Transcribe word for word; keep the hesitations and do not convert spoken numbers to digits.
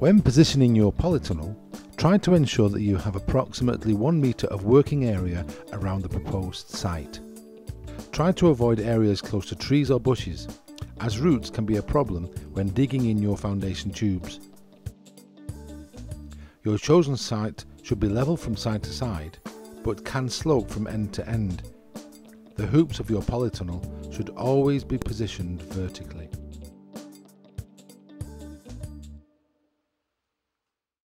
When positioning your polytunnel, try to ensure that you have approximately one metre of working area around the proposed site. Try to avoid areas close to trees or bushes, as roots can be a problem when digging in your foundation tubes. Your chosen site should be level from side to side, but can slope from end to end. The hoops of your polytunnel should always be positioned vertically.